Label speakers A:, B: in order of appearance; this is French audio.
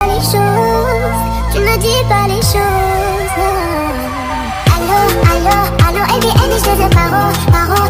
A: Les choses, tu ne dis pas les choses. Allô, allô, allô, et bien, je te paro, paro.